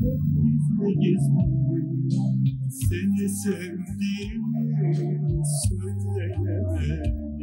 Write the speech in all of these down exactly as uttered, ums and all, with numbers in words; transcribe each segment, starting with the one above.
gizli gizli seni sevdiğimi söyleyemedim.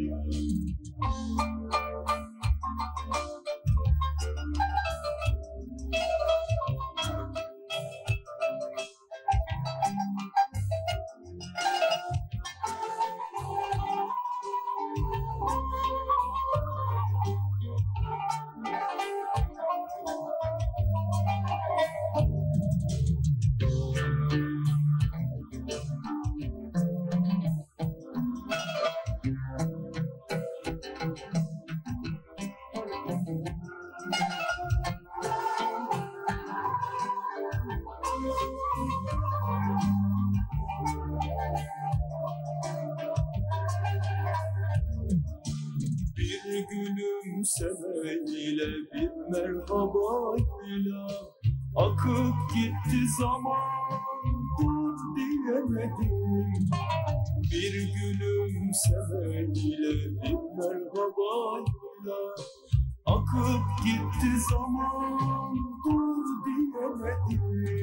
Bir gülümsemeyle bir merhabayla akıp gitti zaman, dur diyemedim. Bir gülümsemeyle bir merhabayla akıp gitti zaman, dur diyemedim.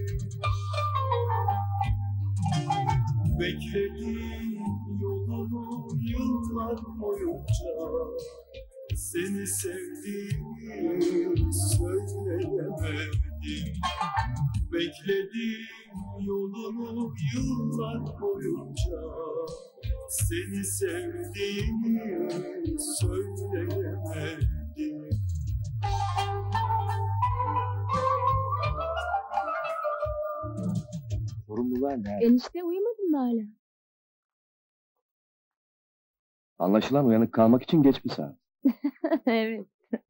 Bekledim yolunu yıllar boyunca, seni sevdiğimi söyleyemedim. Bekledim yolunu yıllar boyunca, seni sevdiğimi söyleyemedim. Sorumlular nerede? Enişte uyumadın mı hala? Anlaşılan uyanık kalmak için geç bir saat. Evet.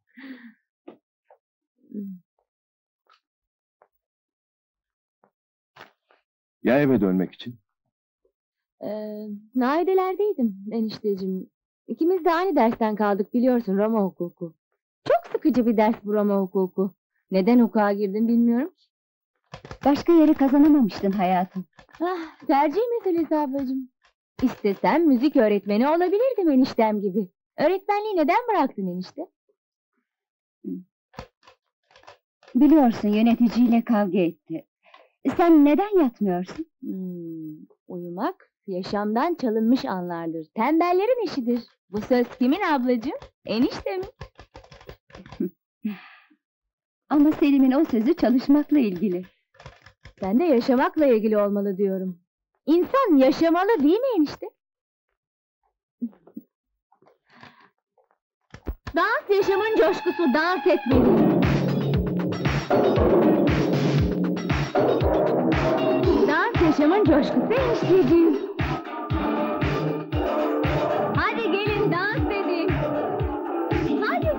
Ya eve dönmek için? Ee, Naidelerdeydim enişteciğim. İkimiz de aynı dersten kaldık biliyorsun, Roma hukuku. Çok sıkıcı bir ders bu Roma hukuku. Neden hukuka girdim bilmiyorum ki. Başka yeri kazanamamıştın hayatım. Ah, tercih meselesi ablacığım. İstesem müzik öğretmeni olabilirdim eniştem gibi. Öğretmenliği neden bıraktın enişte? Biliyorsun yöneticiyle kavga etti. Sen neden yatmıyorsun? Hmm, uyumak yaşamdan çalınmış anlardır. Tembellerin işidir. Bu söz kimin ablacığım? Eniştemin. Ama Selim'in o sözü çalışmakla ilgili. Ben de yaşamakla ilgili olmalı diyorum. İnsan yaşamalı değil mi enişte? Dans yaşamın coşkusu, dans etmeli. Dans yaşamın coşkusu enişteciğim. Hadi gelin dans edin. Hadi.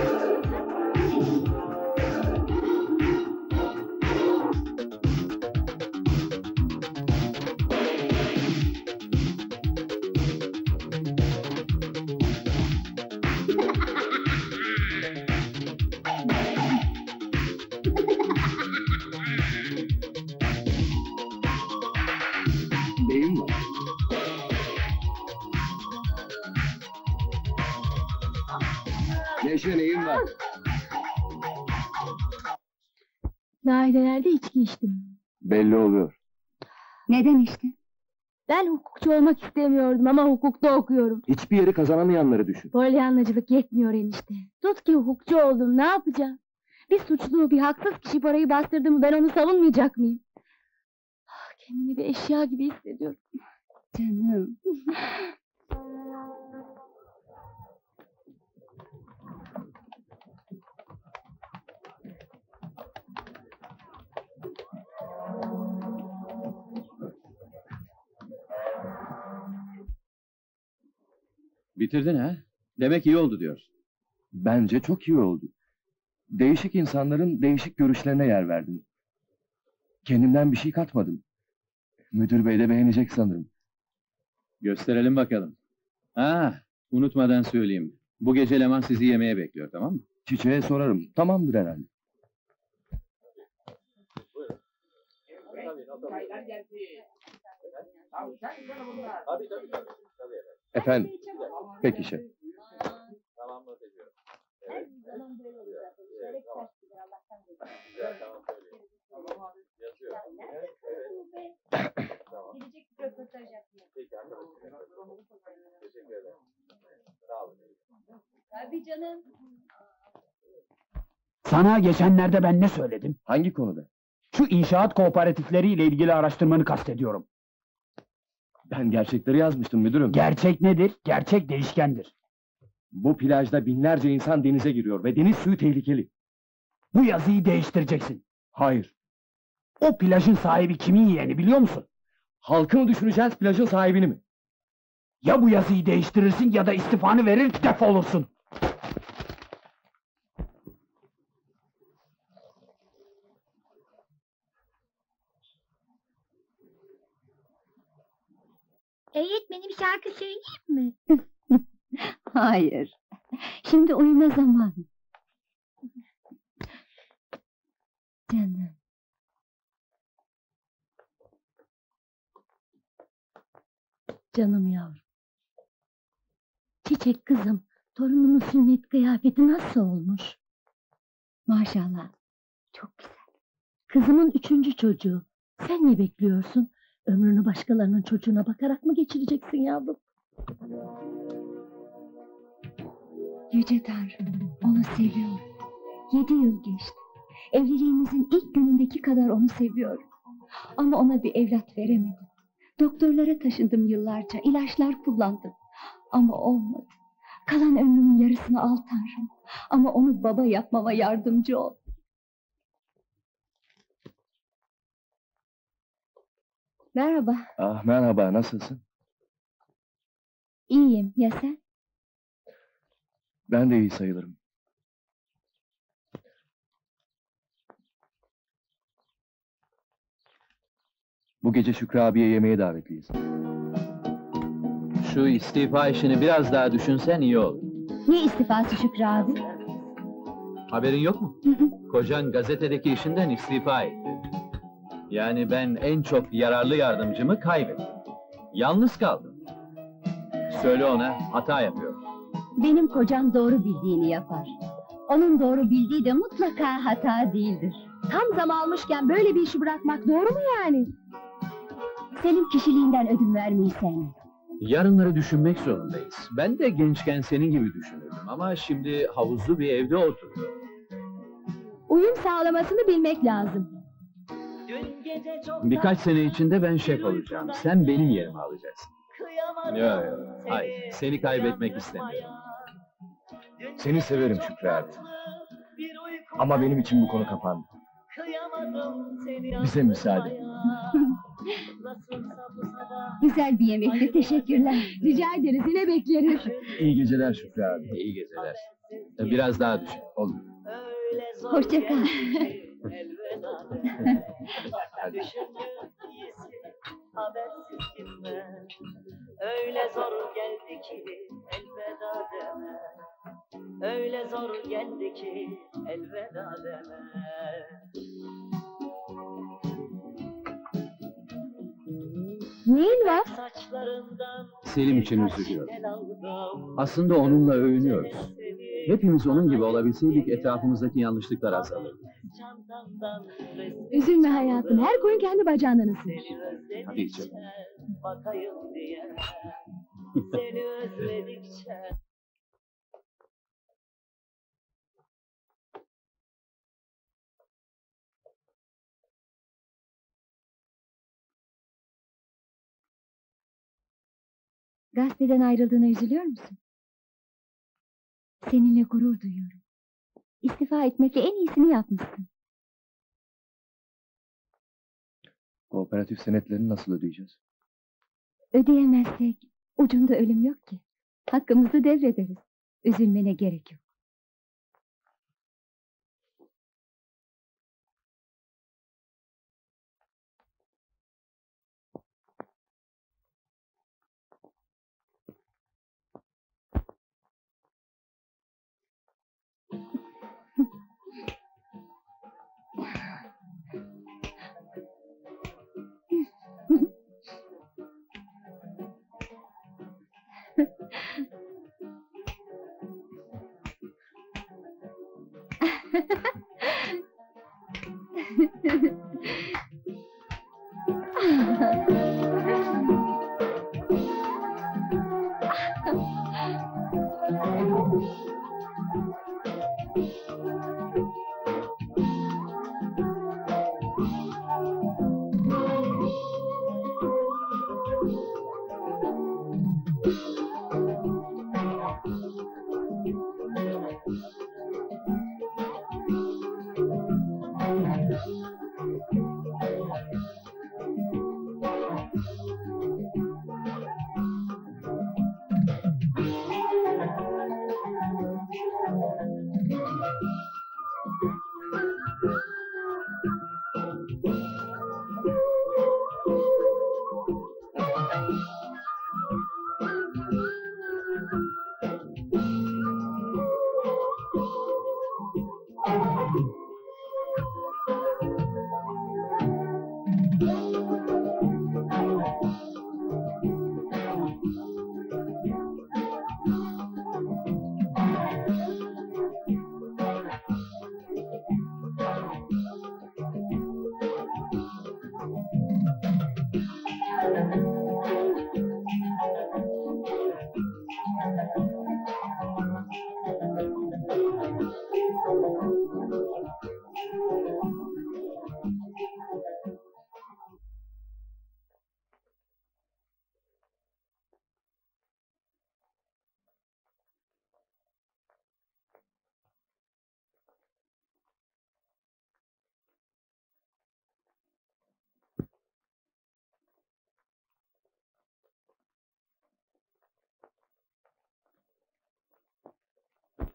Neyim var? Neşe neyim var? Naidelerde içki içtim. Belli oluyor. Neden işte? Ben hukukçu olmak istemiyordum ama hukukta okuyorum. Hiçbir yeri kazanamayanları düşün. Polyanlacılık yetmiyor enişte. Tut ki hukukçu oldum, ne yapacağım? Bir suçlu, bir haksız kişi parayı bastırdı mı ben onu savunmayacak mıyım? Ah, kendimi bir eşya gibi hissediyorum. Canım. Bitirdin ha? Demek iyi oldu diyorsun. Bence çok iyi oldu. Değişik insanların değişik görüşlerine yer verdim. Kendimden bir şey katmadım. Müdür bey de beğenecek sanırım. Gösterelim bakalım. Ha, unutmadan söyleyeyim. Bu gece Leman sizi yemeğe bekliyor, tamam mı? Çiçeğe sorarım. Tamamdır herhalde. Efendim. Peki şef. Canım. Sana geçenlerde ben ne söyledim? Hangi konuda? Şu inşaat kooperatifleriyle ilgili araştırmanı kastediyorum. Ben gerçekleri yazmıştım müdürüm. Gerçek nedir? Gerçek değişkendir. Bu plajda binlerce insan denize giriyor ve deniz suyu tehlikeli. Bu yazıyı değiştireceksin. Hayır. O plajın sahibi kimin yeğeni biliyor musun? Halkı mı düşüneceğiz, plajın sahibini mi? Ya bu yazıyı değiştirirsin ya da istifanı verir defolursun. Öğretmenim şarkı söyleyeyim mi? Hayır. Şimdi uyuma zamanı. Canım. Canım yavrum. Çiçek kızım, torunumun sünnet kıyafeti nasıl olmuş? Maşallah, çok güzel. Kızımın üçüncü çocuğu. Sen ne bekliyorsun? Ömrünü başkalarının çocuğuna bakarak mı geçireceksin yavrum? Yüce Tanrım, onu seviyorum. Yedi yıl geçti. Evliliğimizin ilk günündeki kadar onu seviyorum. Ama ona bir evlat veremedim. Doktorlara taşındım yıllarca, ilaçlar kullandım. Ama olmadı. Kalan ömrümün yarısını al Tanrım. Ama onu baba yapmama yardımcı ol. Merhaba, Ah merhaba, nasılsın? iyiyim. Ya sen? Ben de iyi sayılırım. Bu gece Şükrü abiye yemeğe davetliyiz. Şu istifa işini biraz daha düşünsen iyi olur. Ne istifası Şükrü abi? Haberin yok mu? Kocan gazetedeki işinden istifa etti. Yani ben en çok yararlı yardımcımı kaybettim. Yalnız kaldım. Söyle ona, hata yapıyor. Benim kocam doğru bildiğini yapar. Onun doğru bildiği de mutlaka hata değildir. Tam zam almışken böyle bir işi bırakmak doğru mu yani? Senin kişiliğinden ödün vermeyi sevmem. Yarınları düşünmek zorundayız. Ben de gençken senin gibi düşünürdüm ama şimdi havuzlu bir evde oturdum. Uyum sağlamasını bilmek lazım. Birkaç sene içinde ben şef olacağım. Sen benim yerimi alacaksın. Yok yok, hayır. Seni kaybetmek istemiyorum. Seni severim Şükrü abi. Ama benim için bu konu kapandı. Bize müsaade. Güzel bir yemekti, teşekkürler. Rica ederiz, yine bekleriz. İyi geceler Şükrü abi. İyi geceler. Biraz daha düşün. Olur. Hoşça kal. Hadi. Habersiz gitme. Öyle zor geldi ki elveda deme. Öyle zor geldi ki elveda deme. Neyin var? Saçlarından Selim için üzülüyorum. Aslında onunla övünüyoruz. Hepimiz onun gibi olabilseydik etrafımızdaki yanlışlıklar azalırdı. Üzülme hayatım, her koyun kendi bacağından ısınır. Hadi içelim. Bakayım diye. Seni özledikçe. Gazeteden ayrıldığına üzülüyor musun? Seninle gurur duyuyorum. İstifa etmekle en iyisini yapmışsın. Kooperatif senetlerini nasıl ödeyeceğiz? Ödeyemezsek ucunda ölüm yok ki. Hakkımızı devrederiz. Üzülmene gerek yok.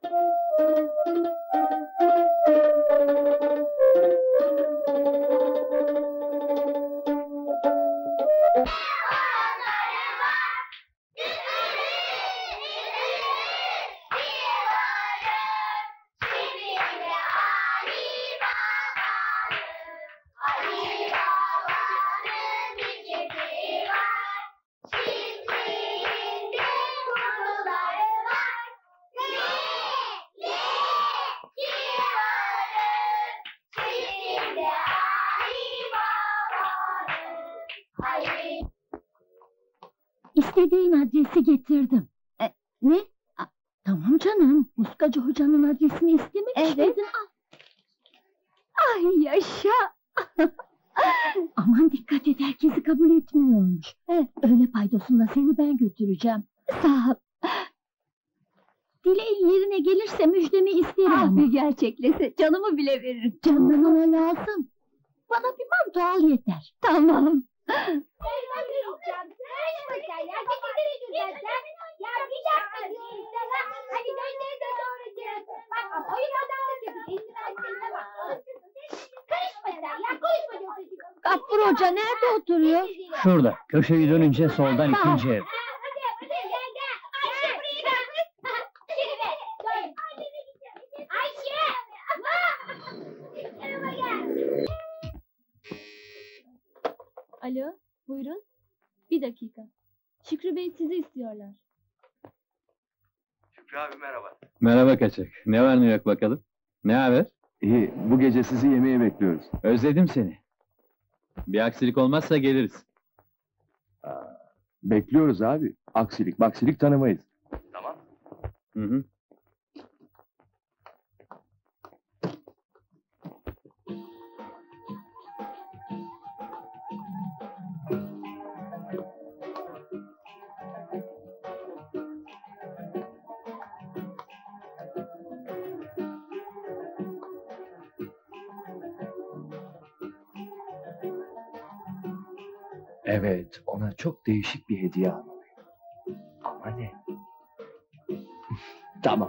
İstediğin adresi getirdim. E, ne? A, tamam canım, Muskacı hocanın adresini istemek Evet. istedin. Al. Ay yaşa! Aman dikkat et, herkesi kabul etmiyormuş. He, öyle paydosunda seni ben götüreceğim. Sağ ol. Dileğin yerine gelirse müjdemi isterim Ah, ama. bir gerçeklese canımı bile veririm. Canın ona lazım. Bana bir manto al yeter. Tamam. Gaffur Hoca nerede oturuyor? Şurada, köşeyi dönünce soldan Sağ ol. ikinci ev. Alo, buyurun. Bir dakika. Şükrü Bey sizi istiyorlar. Şükrü abi merhaba. Merhaba Kaçak. Ne var ne yok bakalım? Ne haber? İyi, bu gece sizi yemeğe bekliyoruz. Özledim seni. Bir aksilik olmazsa geliriz. Bekliyoruz abi. Aksilik, maksilik tanımayız. Tamam. Hı hı. Evet, ona çok değişik bir hediye almalıyım. Ama ne? Tamam.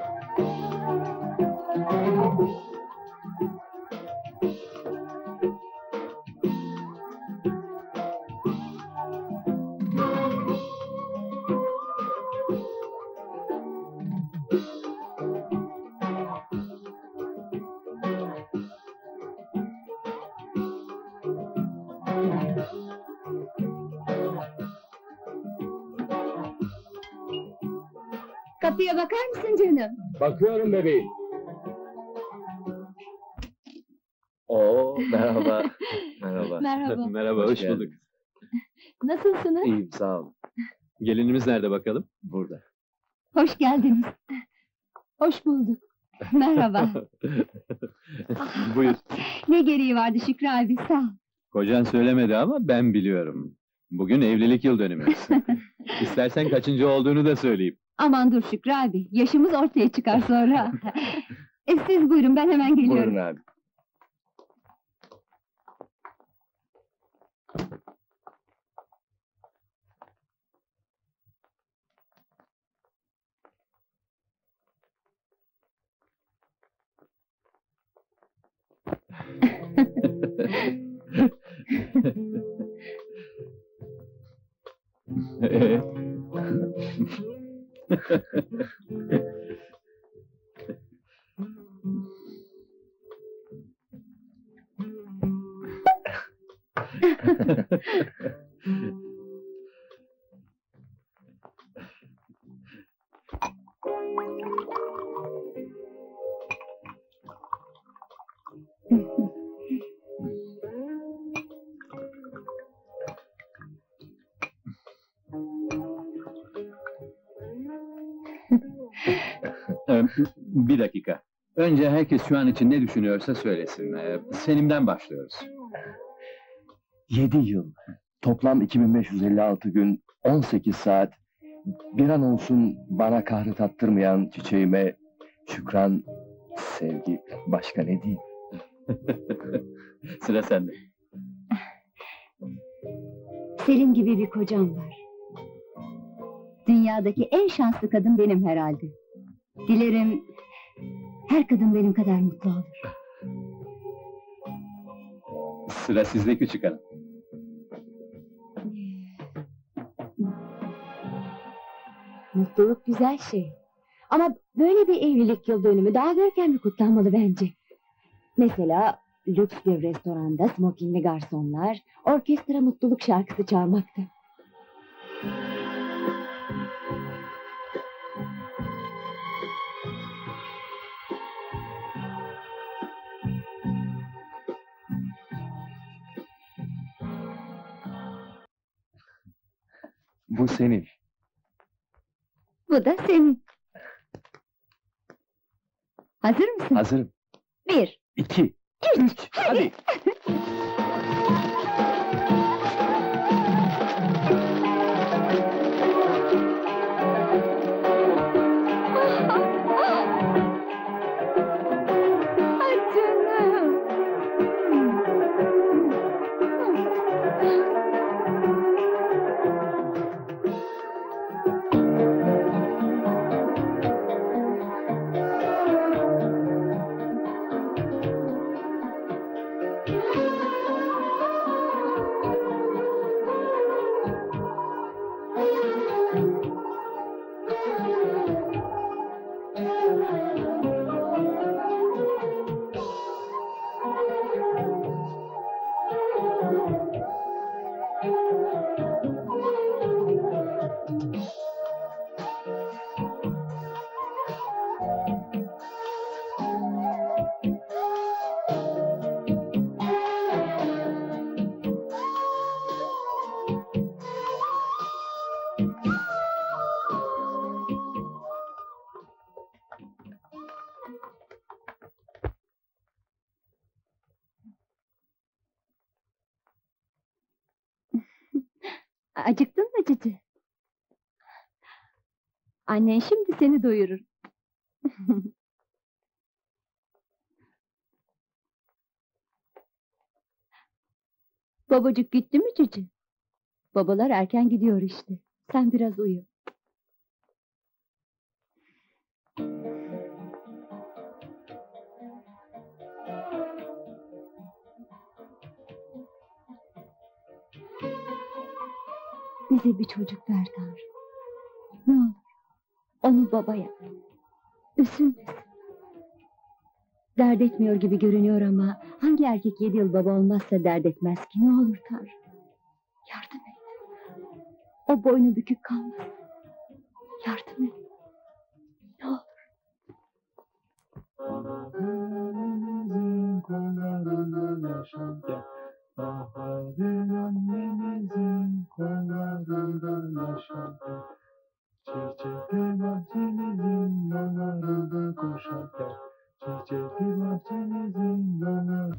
Kapıya bakar mısın canım? Bakıyorum bebeğim. Oo, merhaba. Merhaba. Merhaba. Merhaba, Hoş hoş, geldin. bulduk. Nasılsınız? İyiyim, sağ ol. Gelinimiz nerede bakalım? Burada. Hoş geldiniz. Hoş bulduk. Merhaba. Buyur. Ne gereği vardı Şükrü abi, sağ ol. Kocan söylemedi ama ben biliyorum. Bugün evlilik yıl dönümümüz. İstersen kaçıncı olduğunu da söyleyeyim. Aman dur Şükrü abi, yaşımız ortaya çıkar sonra. e, siz buyurun, ben hemen geliyorum. Buyurun abi. Ee? Ee, Bir dakika. Önce herkes şu an için ne düşünüyorsa söylesin. Ee, Senim'den başlıyoruz. Yedi yıl, toplam iki bin beş yüz elli altı gün, on sekiz saat, bir an olsun bana kahrı tattırmayan çiçeğime şükran, sevgi, başka ne diyeyim? Sıra sende. Selim gibi bir kocam var. Dünyadaki en şanslı kadın benim herhalde. Dilerim her kadın benim kadar mutlu olur. Sıra sizde küçük hanım. Mutluluk güzel şey. Ama böyle bir evlilik yıl dönümü daha görkemli kutlanmalı bence. Mesela lüks bir restoranda smokingli garsonlar, orkestra mutluluk şarkısı çalmakta. Bu senin. Bu da senin. Hazır mısın? Hazırım. Bir. İki, üç, hadi. Ay canım. Acıktın mı Cici? Annen şimdi seni doyurur. Babacık gitti mi Cici? Babalar erken gidiyor işte. Sen biraz uyu. Bize bir çocuk ver Tanrım. Ne olur, onu baba yap. Üzülmesin. Dert etmiyor gibi görünüyor ama hangi erkek yedi yıl baba olmazsa dert etmez ki? Ne olur Tanrım. Yardım et. O boynu bükük kalmasın. Yardım et. Ne olur. Annemizin kollarında yaşarken, baharın annemizin kollarında yaşarken, çiçekli bahçemizin yollarında koşarken, çiçekli bahçemizin yollarında...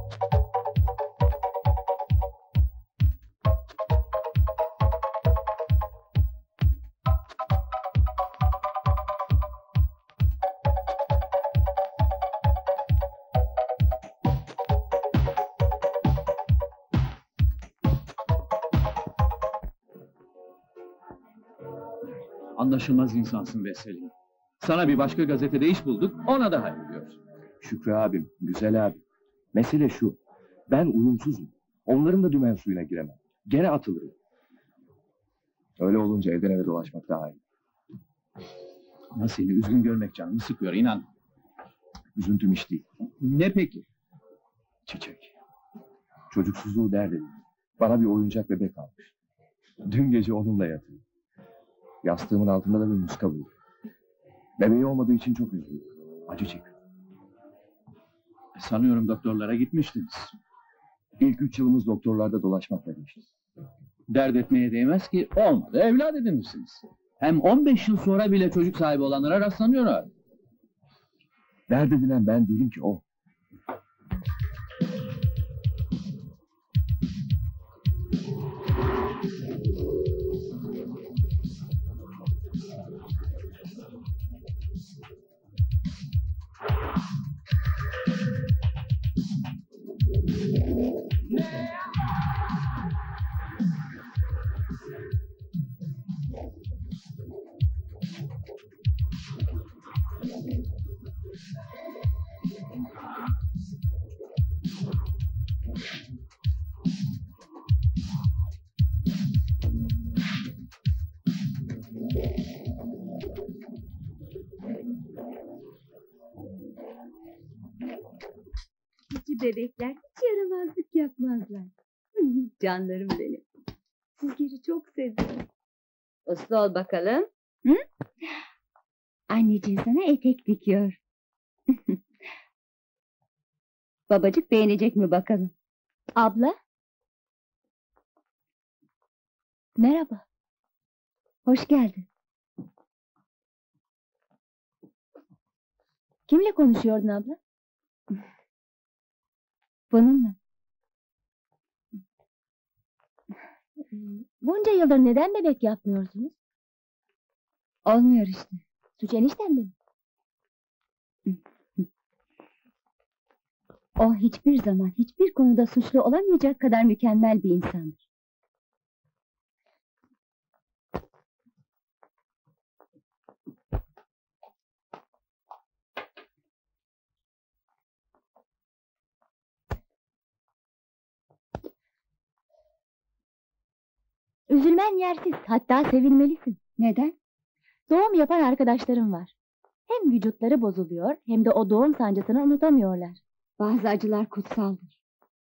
Anlaşılmaz insansın be Selim. Sana bir başka gazetede iş bulduk, ona da hayır diyorsun. Şükrü abim, güzel abim. Mesele şu, ben uyumsuzum. Onların da dümen suyuna giremem. Gene atılırım. Öyle olunca evden eve dolaşmak daha iyi. Ama seni üzgün görmek canımı sıkıyor, inan. Üzüntüm hiç değil. Ne peki? Çiçek. Çocuksuzluğu dert edin. Bana bir oyuncak bebek almış. Dün gece onunla yattım. Yastığımın altında da bir muska buldum. Bebeği olmadığı için çok üzüldüm. Acı çekiyorum. Sanıyorum doktorlara gitmiştiniz. İlk üç yılımız doktorlarda dolaşmakla geçti. Dert etmeye değmez ki, olmadı, evlat edinirsiniz. Hem on beş yıl sonra bile çocuk sahibi olanlara rastlanıyor abi. Dert edilen ben değilim ki o. bebekler hiç yaramazlık yapmazlar. Canlarım benim. Sizleri çok seviyorum. Uslu ol bakalım. Hı? Anneciğin sana etek dikiyor. Babacık beğenecek mi bakalım? Abla. Merhaba. Hoş geldin. Kimle konuşuyordun abla? Bununla. Bunca yıldır neden bebek yapmıyorsunuz? Olmuyor işte. Suç eniştemde mi? O hiçbir zaman, hiçbir konuda suçlu olamayacak kadar mükemmel bir insandır. Üzülmen yersiz, hatta sevinmelisin. Neden? Doğum yapan arkadaşlarım var. Hem vücutları bozuluyor, hem de o doğum sancısını unutamıyorlar. Bazı acılar kutsaldır.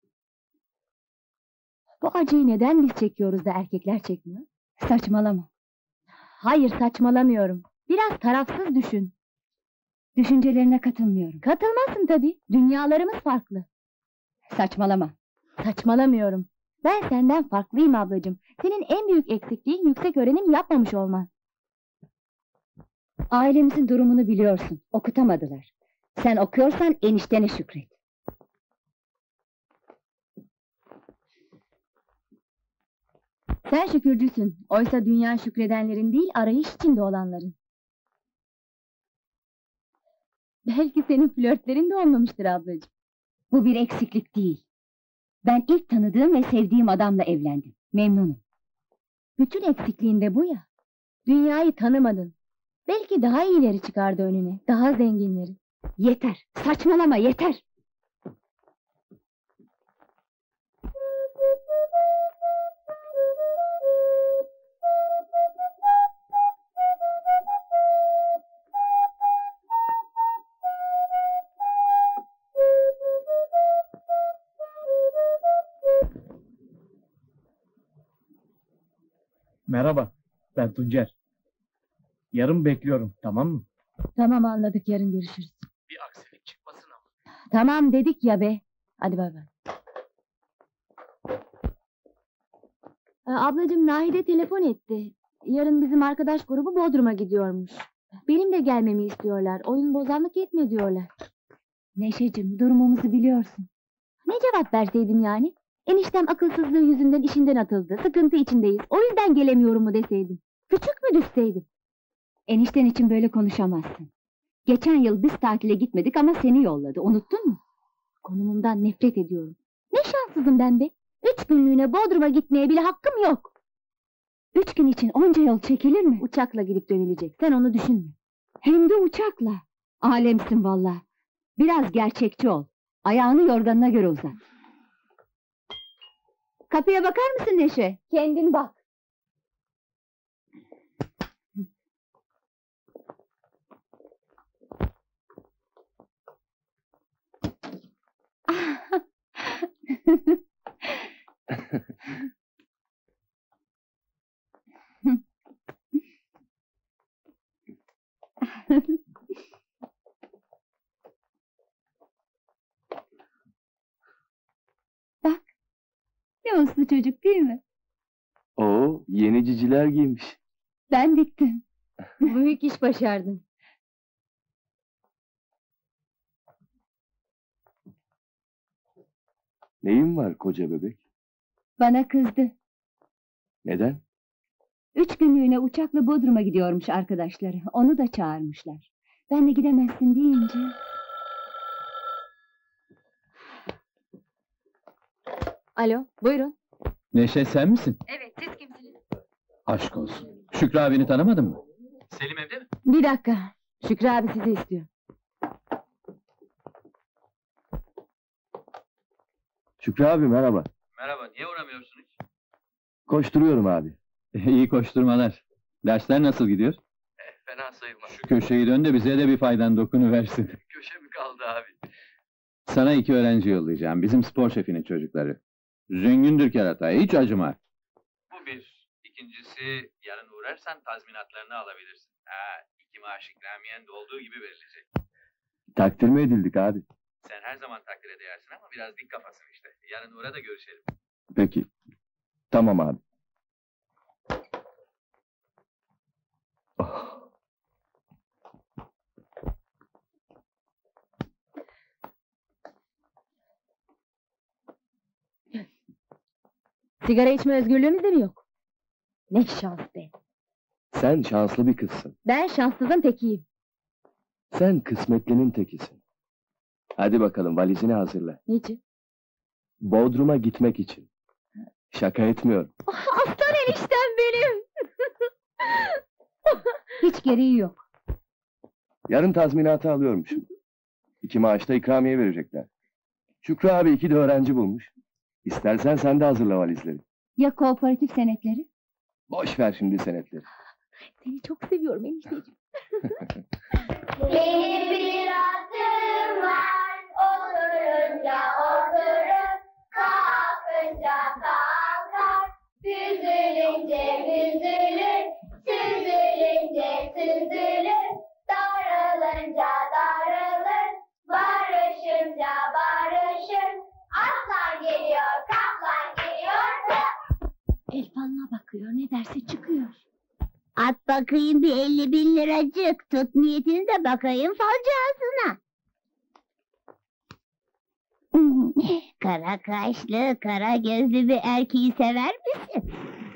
Bu acıyı neden biz çekiyoruz da erkekler çekmiyor? Saçmalama. Hayır, saçmalamıyorum. Biraz tarafsız düşün. Düşüncelerine katılmıyorum. Katılmazsın tabii, dünyalarımız farklı. Saçmalama. Saçmalamıyorum. Ben senden farklıyım ablacığım. Senin en büyük eksikliğin yüksek öğrenim yapmamış olman. Ailemizin durumunu biliyorsun. Okutamadılar. Sen okuyorsan eniştene şükret. Sen şükürcüsün. Oysa dünya şükredenlerin değil, arayış içinde olanların. Belki senin flörtlerin de olmamıştır ablacığım. Bu bir eksiklik değil. Ben ilk tanıdığım ve sevdiğim adamla evlendim. Memnunum. Bütün eksikliğin de bu ya. Dünyayı tanımadın. Belki daha iyileri çıkardı önüne, daha zenginleri. Yeter, saçmalama yeter! Merhaba, ben Tuncer. Yarın bekliyorum, tamam mı? Tamam, anladık, yarın görüşürüz. Bir aksilik çıkmasın ama. Tamam dedik ya be. Hadi bay bay. Ee, ablacığım, Nahide telefon etti. Yarın bizim arkadaş grubu Bodrum'a gidiyormuş. Benim de gelmemi istiyorlar. Oyun bozanlık etme diyorlar. Neşeciğim, durumumuzu biliyorsun. Ne cevap verseydim yani? Eniştem akılsızlığı yüzünden işinden atıldı. Sıkıntı içindeyiz. O yüzden gelemiyorum mu deseydim. Küçük mü düşseydim? Enişten için böyle konuşamazsın. Geçen yıl biz tatile gitmedik ama seni yolladı. Unuttun mu? Konumumdan nefret ediyorum. Ne şanssızım ben be. Üç günlüğüne Bodrum'a gitmeye bile hakkım yok. Üç gün için onca yol çekilir mi? Uçakla gidip dönülecek. Sen onu düşünme. Hem de uçakla. Alemsin valla. Biraz gerçekçi ol. Ayağını yorganına göre uzat. Kapıya bakar mısın Neşe? Kendin bak. Bak, ne uslu çocuk değil mi? Oo, yeni ciciler giymiş. Ben diktim. Büyük iş başardın. Neyin var koca bebek? Bana kızdı. Neden? Üç günlüğüne uçakla Bodrum'a gidiyormuş arkadaşları. Onu da çağırmışlar. Ben de gidemezsin deyince... Alo, buyurun. Neşe sen misin? Evet, siz kimsiniz? Aşk olsun. Şükrü abini tanımadın mı? Selim evde mi? Bir dakika. Şükrü abi sizi istiyor. Şükrü abi merhaba. Merhaba, niye uğramıyorsun hiç? Koşturuyorum abi. İyi koşturmalar. Dersler nasıl gidiyor? Fena sayılmaz. Şu köşeyi dön de bize de bir faydan dokunuversin. Köşe mi kaldı abi? Sana iki öğrenci yollayacağım, bizim spor şefinin çocukları. Zengündür kerata, hiç acıma. Bu bir. İkincisi, yarın uğrarsan tazminatlarını alabilirsin. Ha, iki maaş ikramiyen de olduğu gibi verilecek. Takdir mi edildik abi? Sen her zaman takdir edersin ama biraz dik kafasın işte. Yarın uğra da görüşelim. Peki. Tamam abi. Oh. Sigara içme özgürlüğümüz de mi yok? Ne şans be! Sen şanslı bir kızsın. Ben şanssızın tekiyim. Sen kısmetlinin tekisin. Hadi bakalım valizini hazırla. Niçin? Bodrum'a gitmek için. Şaka etmiyorum. Aslan eniştem benim! Hiç gereği yok. Yarın tazminatı alıyormuşum. İki maaşta ikramiye verecekler. Şükrü abi iki de öğrenci bulmuş. İstersen sen de hazırla valizleri. Ya kooperatif senetleri? Boş ver şimdi senetleri. Seni çok seviyorum enişteciğim. Benim bir atım var, oturunca oturur, kalkınca kalkar, büzülünce büzülür, süzülünce süzülür, darılınca darılır, barışınca barışır, aslan geliyor, kaplan geliyor. El falına bakıyor, ne derse çıkıyor. At bakayım bir elli bin liracık, tut niyetini de bakayım falcı ağzına. Kara kaşlı, kara gözlü bir erkeği sever misin?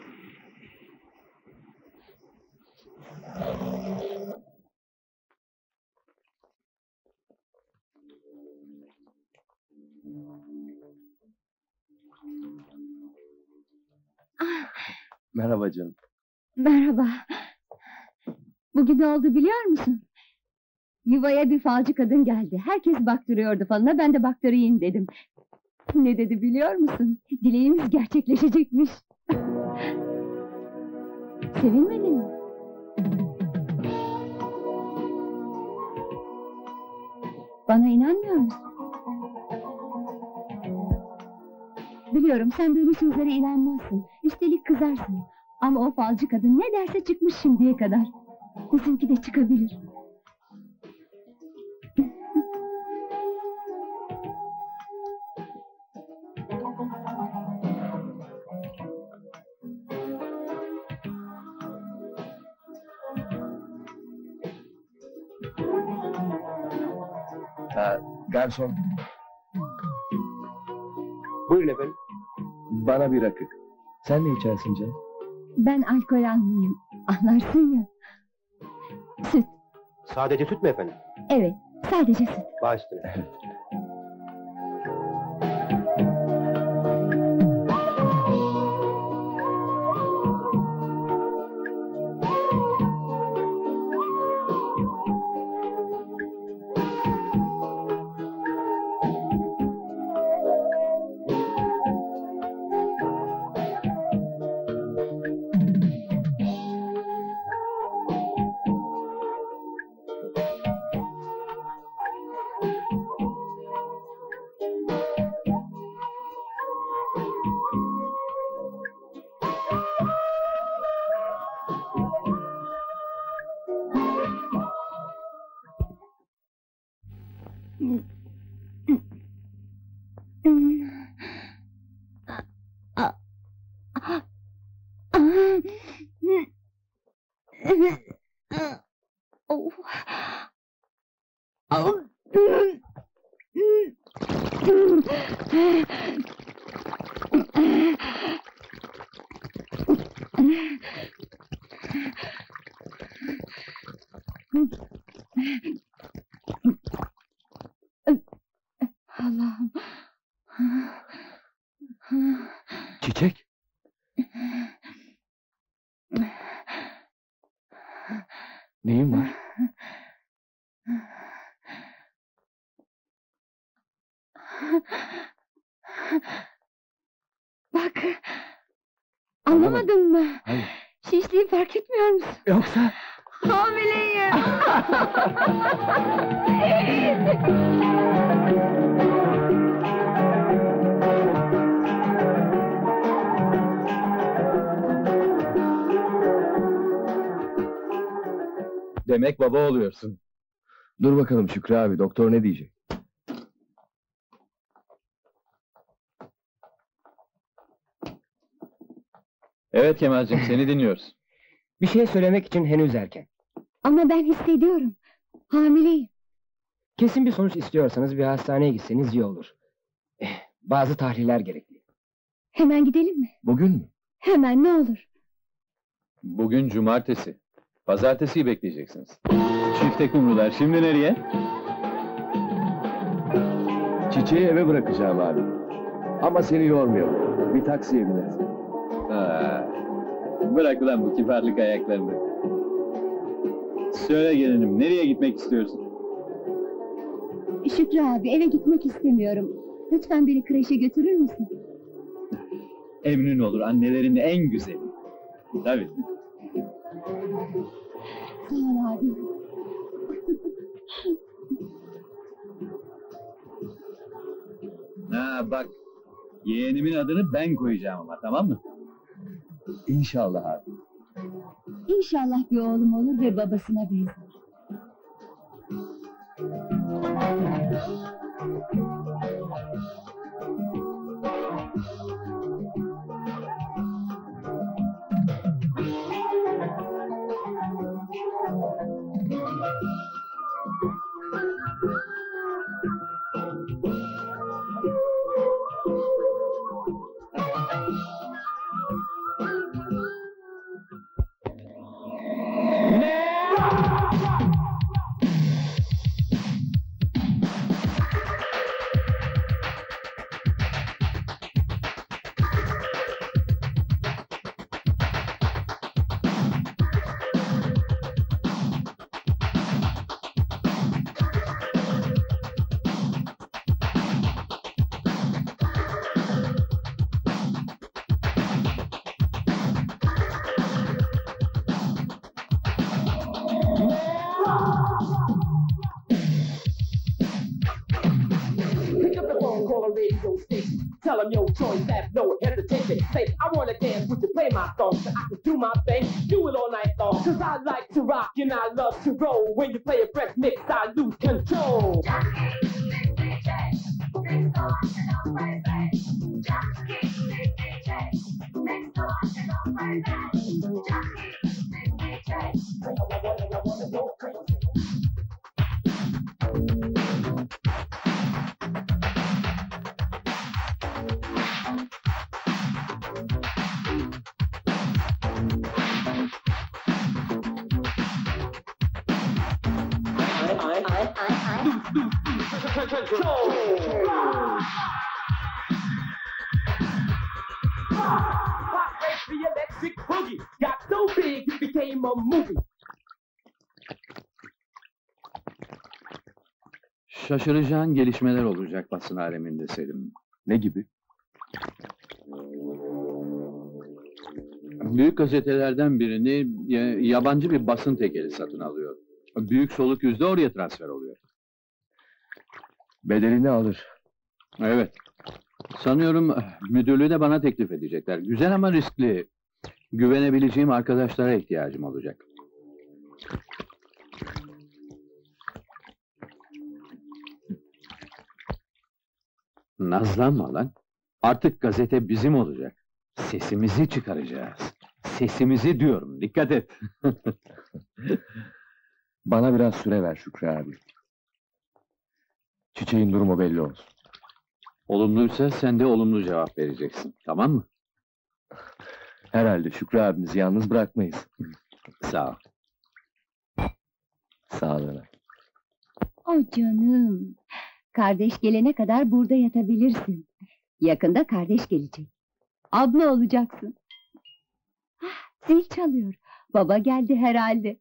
Merhaba canım. Merhaba. Bugün ne oldu biliyor musun? Yuvaya bir falcı kadın geldi. Herkes baktırıyordu falına, ben de baktırayım dedim. Ne dedi biliyor musun? Dileğimiz gerçekleşecekmiş. Sevinmedin mi? Bana inanmıyor musun? Biliyorum sen böyle sözlere inanmazsın. Üstelik kızarsın. Ama o falcı kadın ne derse çıkmış şimdiye kadar. Bizimki de çıkabilir. Ha, garson, Buyurun efendim. bana bir rakı. Sen ne içersin canım? Ben alkol almayayım. Anlarsın ya. Süt. Sadece süt mü efendim? Evet, sadece süt. Baş üstüne. Allah'ım. Çiçek. Neyin var? Bak. Anlamadın mı? Hayır. Şişliği fark etmiyor musun? Yoksa? Hamileyim. Demek baba oluyorsun. Dur bakalım Şükrü abi, doktor ne diyecek? Evet Kemal'cim, seni dinliyoruz. Bir şey söylemek için henüz erken. Ama ben hissediyorum. Hamileyim. Kesin bir sonuç istiyorsanız bir hastaneye gitseniz iyi olur. Eh, bazı tahliller gerekli. Hemen gidelim mi? Bugün mü? Hemen ne olur. Bugün cumartesi. Pazartesiyi bekleyeceksiniz. Çifte kumrular, şimdi nereye? Çiçeği eve bırakacağım abi. Ama seni yormayalım. Bir taksiye bineriz. Ha, bırak ulan bu kibarlık ayaklarını. Söyle gelinim, nereye gitmek istiyorsun? Şükrü abi, eve gitmek istemiyorum. Lütfen beni kreşe götürür müsün? Emrin olur, annelerin en güzeli. Tabii. Sağ ol abi. Ha bak, yeğenimin adını ben koyacağım ama, tamam mı? İnşallah abi. İnşallah bir oğlum olur ve babasına benzer. Tell them your choice, have no hesitation. Say, I wanna dance, would you play my song? So I can do my thing, do it all night long. Cause I like to rock and I love to roll. When you play a fresh mix, I lose control. Şaşıracağın gelişmeler olacak basın aleminde Selim. Ne gibi? Büyük gazetelerden birini ya- yabancı bir basın tekeli satın alıyor. Büyük soluk yüzde oraya transfer oluyor. Bedelini alır. Evet. Sanıyorum müdürlüğü de bana teklif edecekler. Güzel ama riskli. Güvenebileceğim arkadaşlara ihtiyacım olacak. Nazlanma lan. Artık gazete bizim olacak. Sesimizi çıkaracağız. Sesimizi diyorum, dikkat et. Bana biraz süre ver Şükrü abi. Çiçeğin durumu belli olsun. Olumluysa sen de olumlu cevap vereceksin, tamam mı? Herhalde Şükrü abimizi yalnız bırakmayız. Sağ ol. Sağlığına. Oh canım. Kardeş gelene kadar burada yatabilirsin. Yakında kardeş gelecek. Abla olacaksın. Ah, zil çalıyor. Baba geldi herhalde.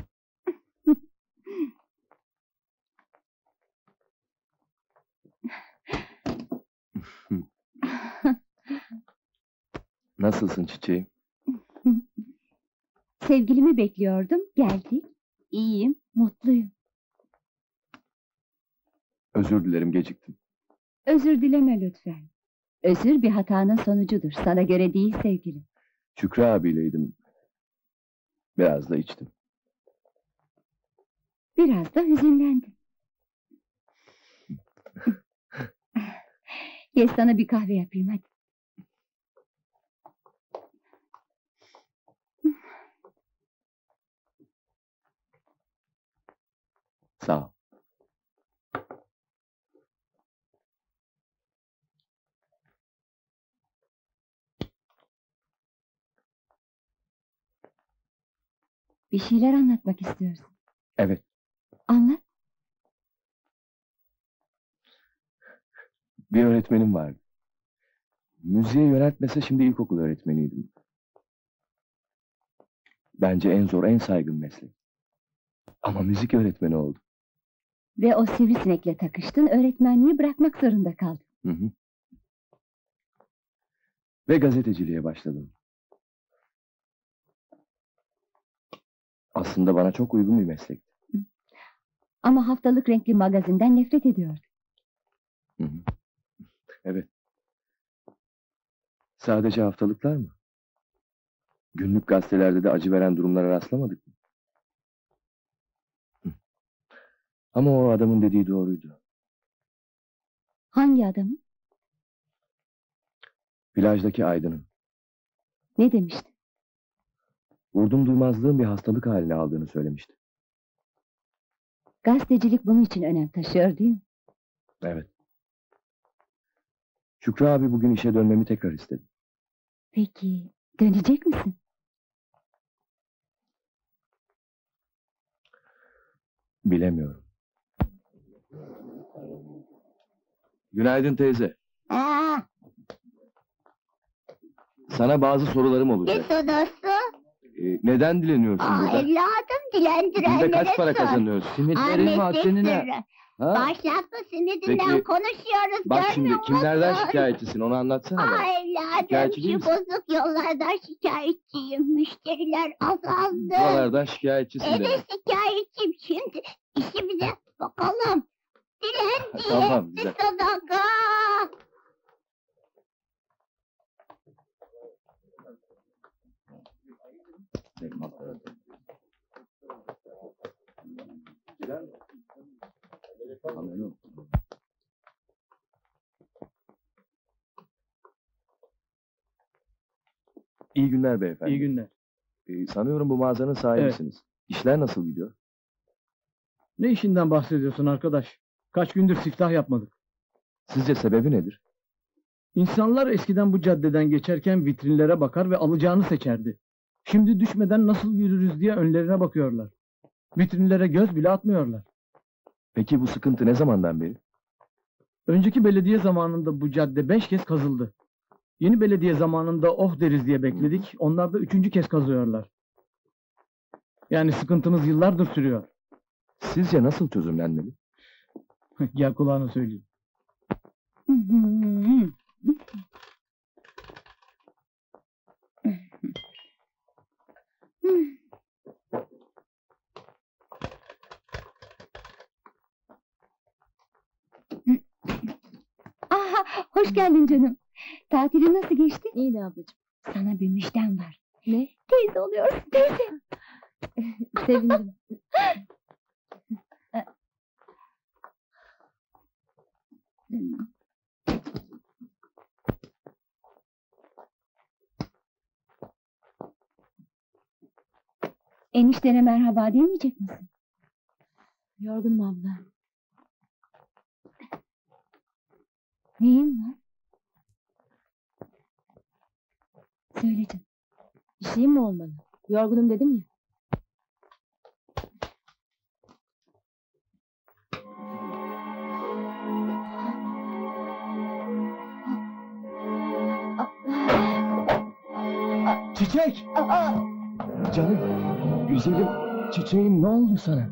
Nasılsın çiçeğim? Sevgilimi bekliyordum, geldi. İyiyim, mutluyum. Özür dilerim, geciktim. Özür dileme lütfen. Özür bir hatanın sonucudur. Sana göre değil sevgilim. Şükrü abiyleydim. Biraz da içtim. Biraz da hüzünlendim. Gel sana bir kahve yapayım hadi. Sağ ol. Bir şeyler anlatmak istiyorsun. Evet. Anlat. Bir öğretmenim vardı. Müziğe yöneltmese şimdi ilkokul öğretmeniydim. Bence en zor, en saygın meslek. Ama müzik öğretmeni oldu. Ve o sivrisinekle takıştın, öğretmenliği bırakmak zorunda kaldın. Hı hı. Ve gazeteciliğe başladım. Aslında bana çok uygun bir meslekti. Ama haftalık renkli magazinden nefret ediyordun. Hı hı. Evet. Sadece haftalıklar mı? Günlük gazetelerde de acı veren durumlara rastlamadık mı? Hı. Ama o adamın dediği doğruydu. Hangi adamı? Plajdaki Aydın'ın. Ne demişti? Vurdum duymazlığın bir hastalık haline aldığını söylemişti. Gazetecilik bunun için önem taşıyor değil mi? Evet. Şükrü abi bugün işe dönmemi tekrar istedi. Peki, dönecek misin? Bilemiyorum. Günaydın teyze. Aa, Sana bazı sorularım ne olacak. sorusu? Ee, neden dileniyorsun Aa, burada? evladım dilendirenlere Günde kaç para sor. kazanıyorsun? Simitlerin Ahmet haddenine. Bekir'e. Ha? Başlatma simidinden Peki, konuşuyoruz, Bak şimdi görmüyor kimlerden musun? şikayetçisin onu anlatsana Aa bana. evladım, Şikayetçi değil şu misin? bozuk yollardan şikayetçiyim. Müşteriler azaldı. Buralardan şikayetçisin Evet demek. şikayetçiyim. Şimdi işimize bakalım. Dilenci, Tamam, bir güzel. sadaka. İyi günler beyefendi. İyi günler. Ee, sanıyorum bu mağazanın sahibisiniz. İşler nasıl gidiyor? Ne işinden bahsediyorsun arkadaş? Kaç gündür siftah yapmadık. Sizce sebebi nedir? İnsanlar eskiden bu caddeden geçerken vitrinlere bakar ve alacağını seçerdi. Şimdi düşmeden nasıl yürürüz diye önlerine bakıyorlar. Vitrinlere göz bile atmıyorlar. Peki bu sıkıntı ne zamandan beri? Önceki belediye zamanında bu cadde beş kez kazıldı. Yeni belediye zamanında oh deriz diye bekledik. Onlar da üçüncü kez kazıyorlar. Yani sıkıntımız yıllardır sürüyor. Sizce nasıl çözümlenmeli? Gel kulağına söyleyeyim. Aha, hoş geldin canım. Tatilin nasıl geçti? İyiydi ablacığım. Sana bir müjdem var. Ne? Teyze oluyorsun teyze. Sevindim. Eniştene merhaba demeyecek misin? Yorgunum abla. Neyin var? Söyle canım. Bir şeyim mi olmalı? Yorgunum dedim ya. Çiçek! Aa, Canım, güzelim, çiçeğim ne oldu sana?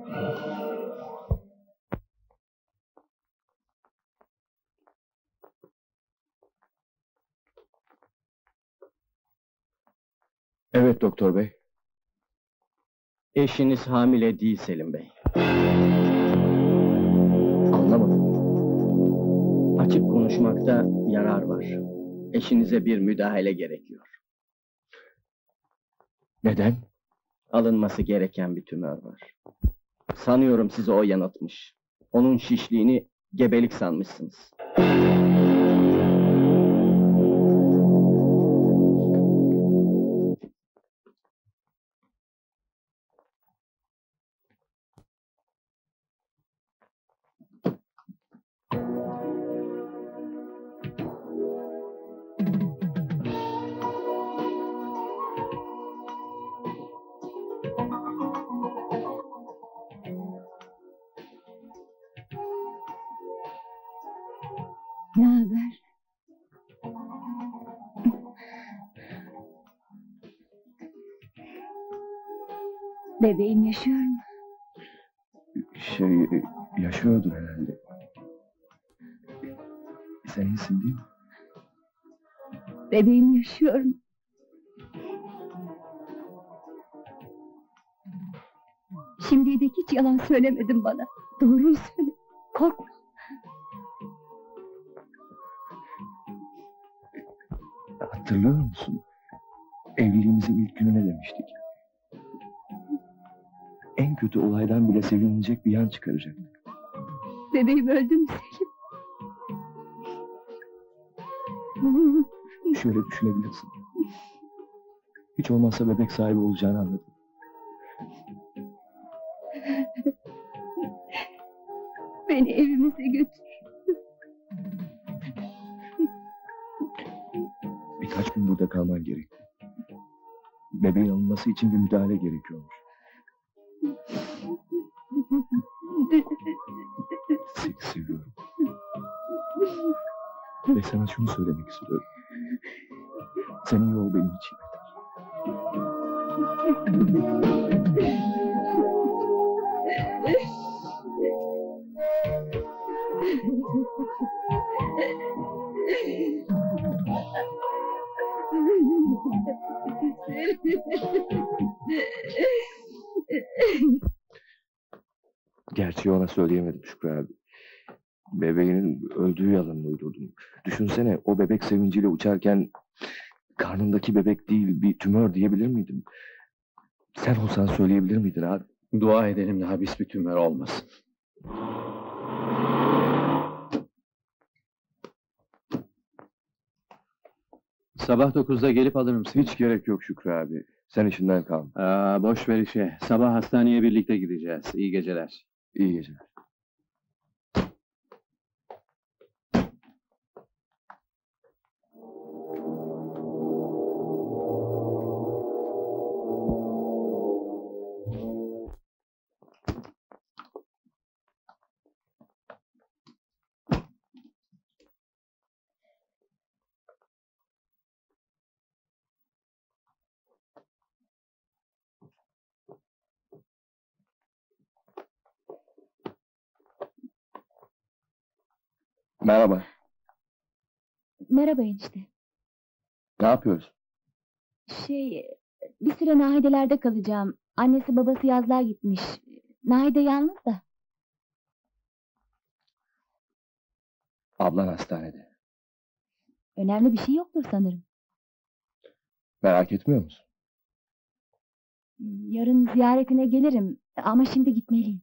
Evet doktor bey. Eşiniz hamile değil Selim Bey. Anlamadım. Açık konuşmakta yarar var. Eşinize bir müdahale gerekiyor. Neden? Alınması gereken bir tümör var. Sanıyorum sizi o yanıltmış. Onun şişliğini gebelik sanmışsınız. Ne haber? Bebeğim yaşıyor mu? Şey, yaşıyordur herhalde. Sen iyisin değil mi? Bebeğim yaşıyor mu? Şimdiye dek hiç yalan söylemedin bana. Doğruyu söyle. Korkma. Hatırlıyor musun? Evliliğimizin ilk günü ne demiştik? En kötü olaydan bile sevinilecek bir yan çıkaracaktık. Bebeğim öldü mü Selim? Şöyle düşünebilirsin. Hiç olmazsa bebek sahibi olacağını anladım. Beni evimize götür. Birkaç gün burada kalman gerekti. Bebeğin alınması için bir müdahale gerekiyormuş. Seni seviyorum. Ve sana şunu söylemek istiyorum. Sen iyi ol benim için yeter. Gerçeği ona söyleyemedim Şükrü abi. Bebeğinin öldüğü yalanını uydurdum. Düşünsene, o bebek sevinciyle uçarken karnındaki bebek değil bir tümör diyebilir miydim? Sen olsan söyleyebilir miydin abi? Dua edelim de habis bir tümör olmasın. Sabah dokuzda gelip alırım seni. Hiç gerek yok Şükrü abi. Sen işinden kal. Aa, boş ver işi. Sabah hastaneye birlikte gideceğiz. İyi geceler. İyi geceler. Merhaba. Merhaba enişte. Ne yapıyoruz? Şey, bir süre Nahide'lerde kalacağım. Annesi babası yazlığa gitmiş. Nahide yalnız da. Ablan hastanede. Önemli bir şey yoktur sanırım. Merak etmiyor musun? Yarın ziyaretine gelirim ama şimdi gitmeliyim.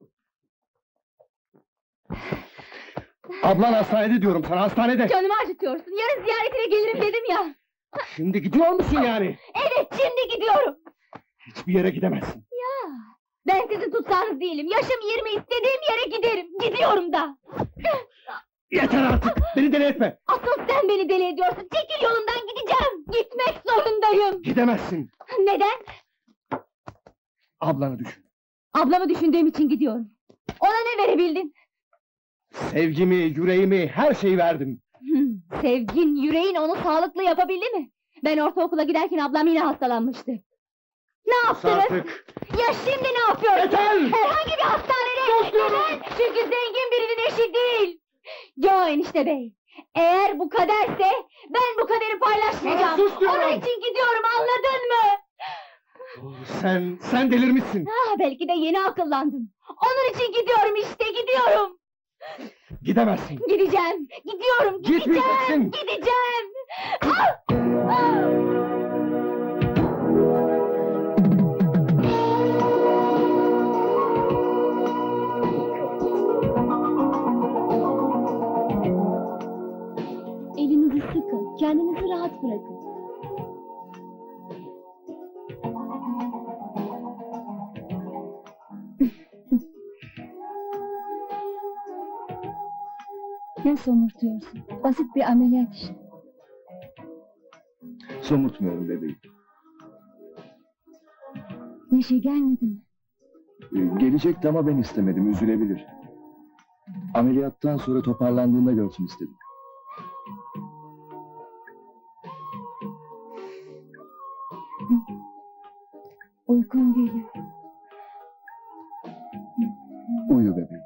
Ablan hastanede diyorum sana, hastanede! Canımı acıtıyorsun. Yarın ziyaretine gelirim dedim ya. Şimdi gidiyor musun yani? Evet, şimdi gidiyorum. Hiçbir yere gidemezsin. Ya, ben sizin tutsağınız değilim. Yaşım yirmi, istediğim yere giderim. Gidiyorum da. Yeter artık! Beni deli etme! Asıl sen beni deli ediyorsun. Çekil yolumdan, gideceğim. Gitmek zorundayım. Gidemezsin! Neden? Ablanı düşün. Ablamı düşündüğüm için gidiyorum. Ona ne verebildin? Sevgimi, yüreğimi, her şeyi verdim. Hmm, sevgin, yüreğin onu sağlıklı yapabildi mi? Ben ortaokula giderken ablam yine hastalanmıştı. Ne yaptınız? Artık! Ya şimdi ne yapıyorsun? Yeter! Herhangi bir hastanede! Neden? Çünkü zengin birinin eşi değil! Yo enişte bey! Eğer bu kaderse, ben bu kaderi paylaşmayacağım! Sus diyorum! Onun için gidiyorum, anladın mı? Sen, sen delirmişsin! Ah, belki de yeni akıllandım! Onun için gidiyorum işte, gidiyorum! Gidemezsin! Gideceğim, gidiyorum, gideceğim, Gitmeyeceksin! gideceğim! Ah! Ah! hadi. Ne somurtuyorsun? Basit bir ameliyat işte. Somurtmuyorum bebeğim. Neşe gelmedi mi? Ee, Gelecekti ama ben istemedim, üzülebilir. Ameliyattan sonra toparlandığında görsün istedim. Uykum geliyor. Uyu bebeğim.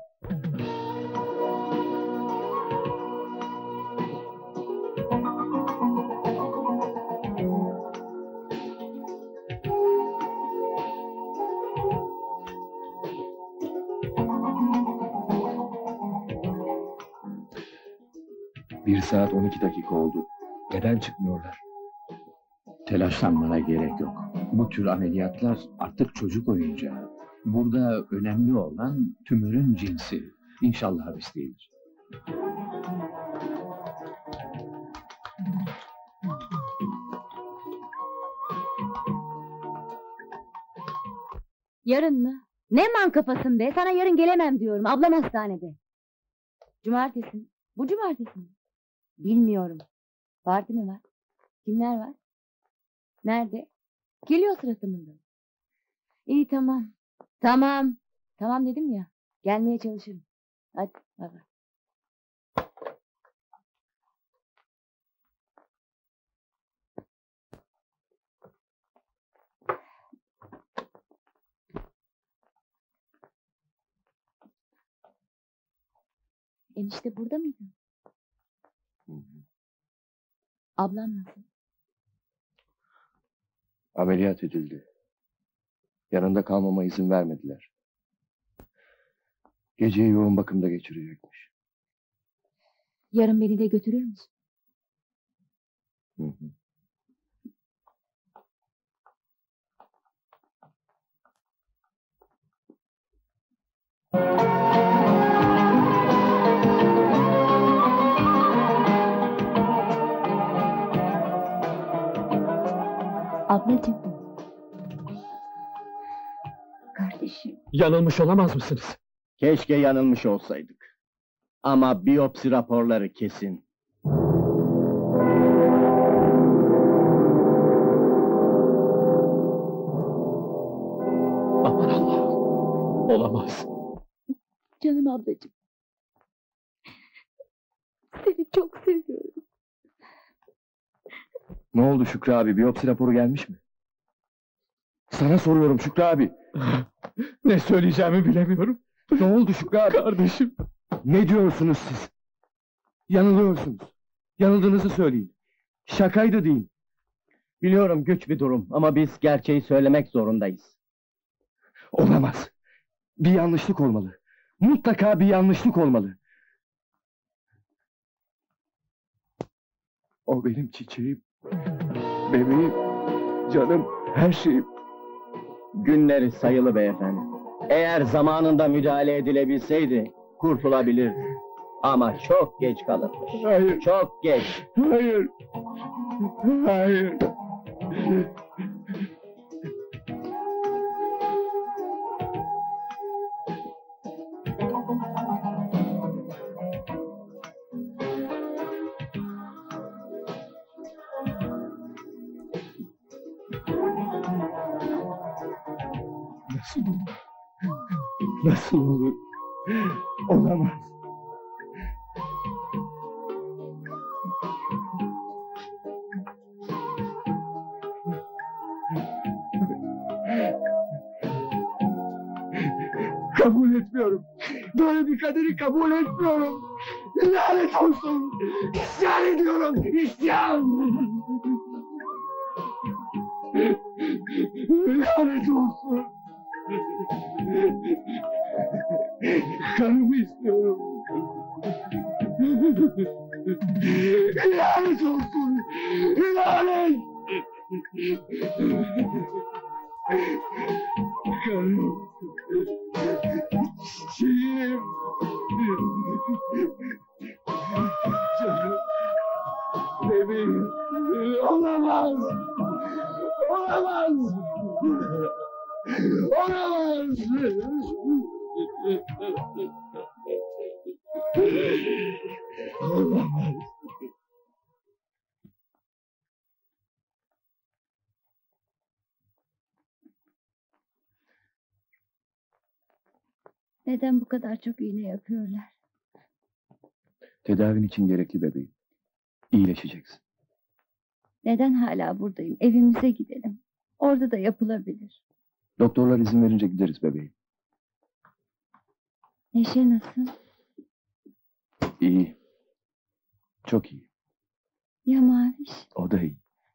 Bir saat on iki dakika oldu. Neden çıkmıyorlar? Telaşlanmana gerek yok. Bu tür ameliyatlar artık çocuk oyuncağı. Burada önemli olan tümörün cinsi. İnşallah hapis değildir. Yarın mı? Ne man kafasın be? Sana yarın gelemem diyorum. Ablam hastanede. Cumartesi mi? Bu cumartesi mi? Bilmiyorum. Parti mi var? Kimler var? Nerede? Geliyor sırasında. İyi tamam. Tamam. Tamam dedim ya. Gelmeye çalışırım. Hadi bay bay. Enişte burada mıydın? Ablam nasıl? Ameliyat edildi. Yanında kalmama izin vermediler. Geceyi yoğun bakımda geçirecekmiş. Yarın beni de götürür müsün? Hı hı. Ablacığım. Kardeşim. Yanılmış olamaz mısınız? Keşke yanılmış olsaydık. Ama biyopsi raporları kesin. Aman Allah'ım. Olamaz. Canım ablacığım. Seni çok seviyorum. Ne oldu Şükrü abi? Biyopsi raporu gelmiş mi? Sana soruyorum Şükrü abi. Ne söyleyeceğimi bilemiyorum. Ne oldu Şükrü abi? Kardeşim. Ne diyorsunuz siz? Yanılıyorsunuz. Yanıldığınızı söyleyin. Şakaydı deyin. Biliyorum güç bir durum ama biz gerçeği söylemek zorundayız. Olamaz. Bir yanlışlık olmalı. Mutlaka bir yanlışlık olmalı. O benim çiçeğim, bebeğim, canım, her şeyim. Günleri sayılı beyefendi. Eğer zamanında müdahale edilebilseydi kurtulabilirdi. Ama çok geç kalınmış. Hayır, Çok geç. hayır, hayır. Nasıl olur? Nasıl olur? Olamaz. Kabul etmiyorum. Böyle bir kaderi kabul etmiyorum. Lanet olsun. İsyan ediyorum. İsyan. Lanet olsun. Karımı istiyorum. Lanet olsun. Lanet. Karım. Çiçeğim. Canım. Bebeğim. Olamaz. Olamaz! Olamaz! Olamaz! Olamaz! Neden bu kadar çok iğne yapıyorlar? Tedavin için gerekli bebeğim. İyileşeceksin. Neden hala buradayım? Evimize gidelim. Orada da yapılabilir. Doktorlar izin verince gideriz bebeğim. Neşe nasıl? İyi. Çok iyi. Ya Maviş? O da iyi.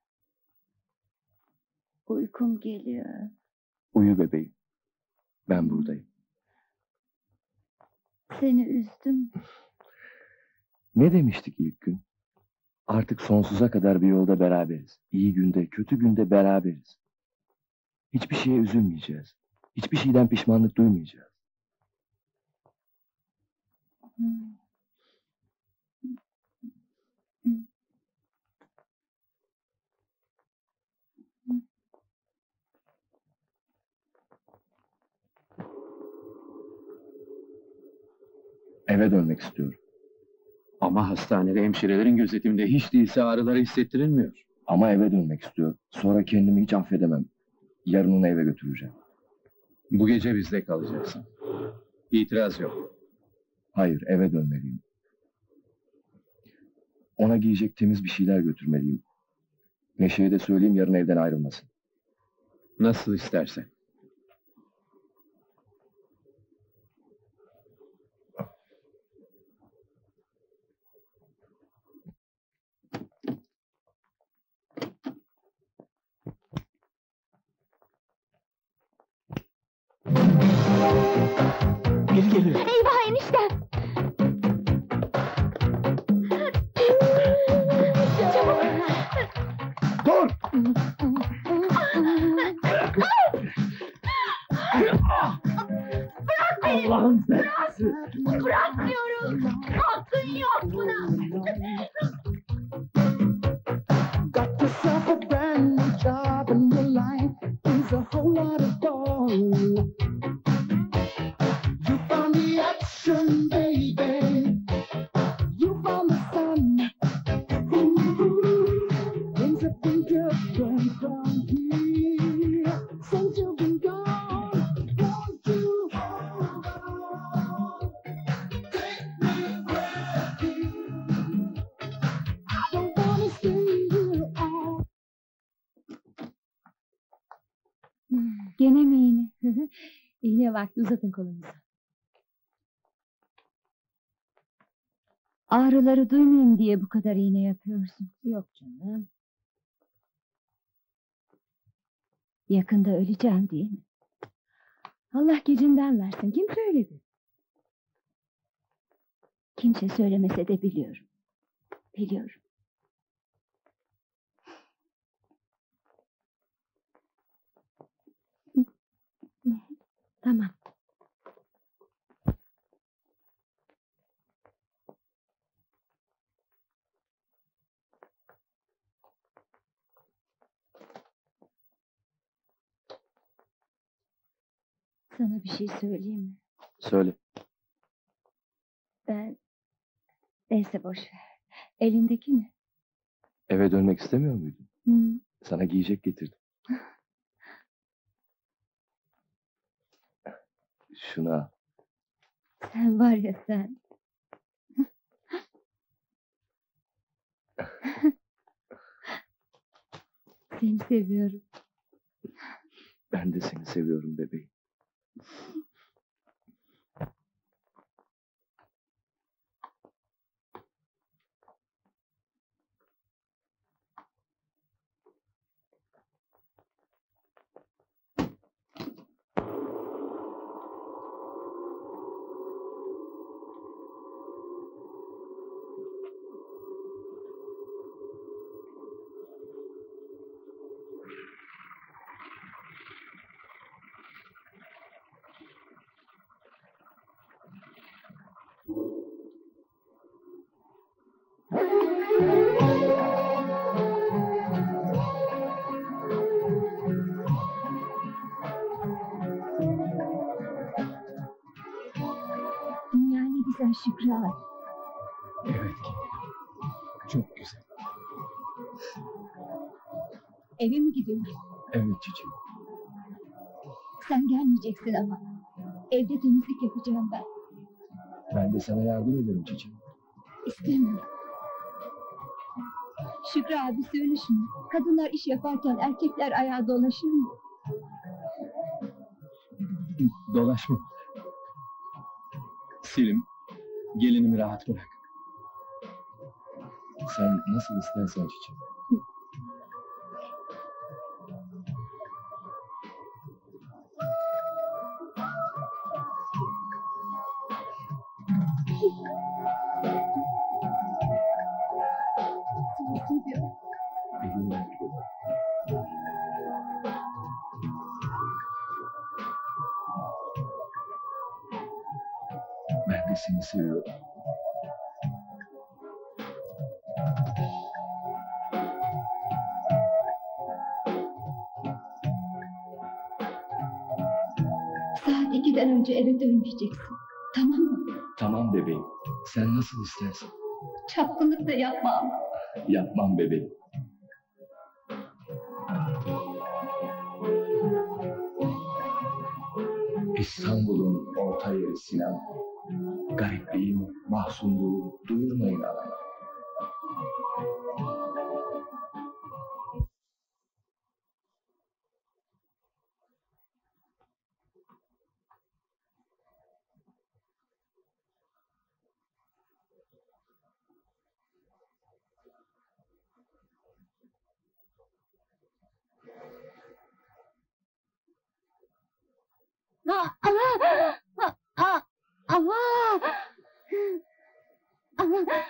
Uykum geliyor. Uyu bebeğim. Ben buradayım. Seni üzdüm. Ne demiştik ilk gün? Artık sonsuza kadar bir yolda beraberiz. İyi günde, kötü günde beraberiz. Hiçbir şeye üzülmeyeceğiz. Hiçbir şeyden pişmanlık duymayacağız. Hmm. Eve dönmek istiyorum. Ama hastanede hemşirelerin gözetiminde hiç değilse ağrıları hissettirilmiyor. Ama eve dönmek istiyorum. Sonra kendimi hiç affedemem. Yarın onu eve götüreceğim. Bu gece bizde kalacaksın. İtiraz yok. Hayır, eve dönmeliyim. Ona giyecek temiz bir şeyler götürmeliyim. Neşe'ye de söyleyeyim yarın evden ayrılmasın. Nasıl istersen. Biri geliyor. Eyvah eniştem! Çabuk! Dur! Bırak beni! Allah'ın Bırak! Bırakmıyorum! Hakkın yok buna! Got yourself a brand new job and your life is a whole lot of fun. You found the action, baby. You found the sun. Ooh, things have been different from here since you've been gone. Won't you hold on? Take me with you. I don't wanna stay here all. Gene mi iğne? İğne vakti, uzatın kolunuzu. Ağrıları duymayayım diye bu kadar iğne yapıyorsun. Yok canım. Yakında öleceğim değil mi? Allah gecinden versin. Kim söyledi? Kimse söylemese de biliyorum. Biliyorum. Tamam. Sana bir şey söyleyeyim mi? Söyle. Ben... Neyse boş ver. Elindeki ne? Eve dönmek istemiyor muydun? Hı. Sana giyecek getirdim. Şunu al. Sen var ya sen. Seni seviyorum. Ben de seni seviyorum bebeğim. sen Şükrü abi? Evet, çok güzel. Eve mi gidiyoruz? Evet çiçeğim. Sen gelmeyeceksin ama. Evde temizlik yapacağım ben. Ben de sana yardım ederim çiçeğim. İstemiyorum. Şükrü abi söyle şunu. Kadınlar iş yaparken erkekler ayağa dolaşır mı? Dolaşma. Selim, gelinimi rahat bırak. Sen nasıl istersen çiçeğim. Seni seviyorum. Benimle. Ben de seni seviyorum. Saat ikiden önce eve dönmeyeceksin. Tamam mı? Tamam bebeğim. Sen nasıl istersen. Çapkınlık da yapma ama. Yapmam bebeğim. İstanbul'un orta yeri Sinan. Garipliğim, mahzunluğum duyurmayın alana. Ah, ah, ah, ah, ah, ah.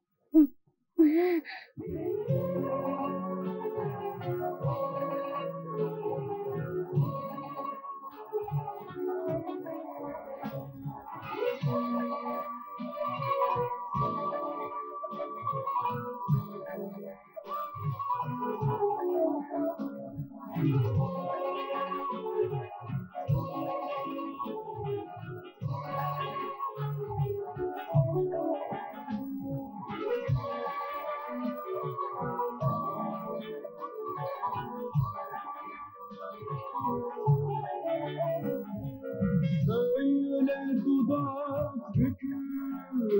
Söyle dudak büküp